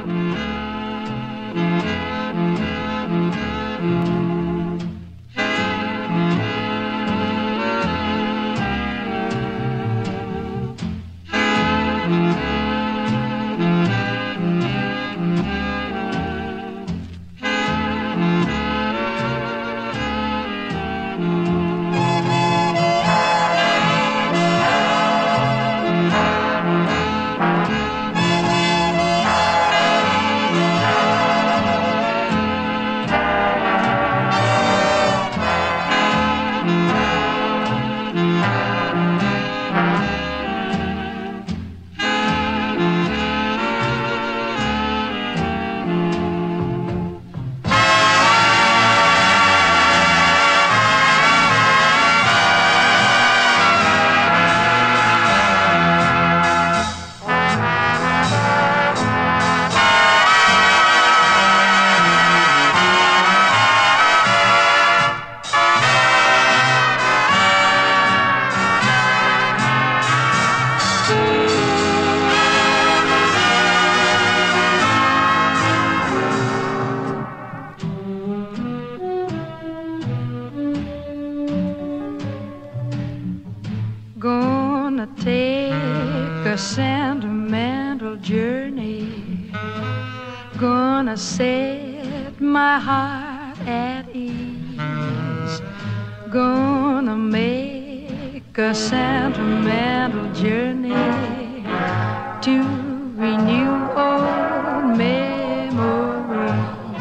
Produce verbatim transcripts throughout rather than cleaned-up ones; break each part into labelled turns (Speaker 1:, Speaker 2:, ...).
Speaker 1: Gonna take a sentimental journey. Gonna set my heart at ease. Gonna make a sentimental journey to renew old memories.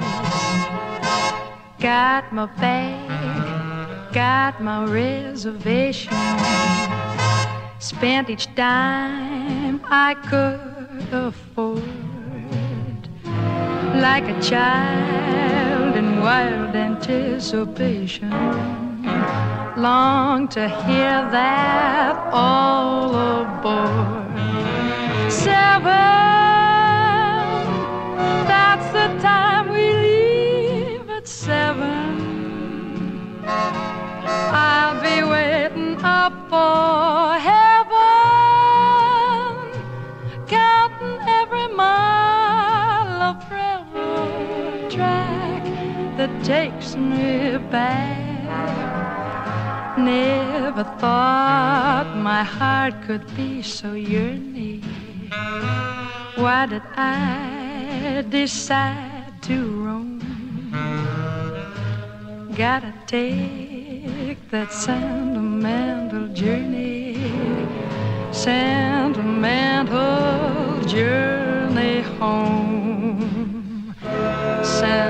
Speaker 1: Got my bag, got my reservation. Spent each dime I could afford, like a child in wild anticipation. Long to hear that all aboard. Seven, that's the time we leave at seven. I'll be waiting up for heaven, counting every mile of railroad track that takes me back. Never thought my heart could be so yearning. Why did I decide to roam? Gotta take that sentimental journey, sentimental journey home. Sen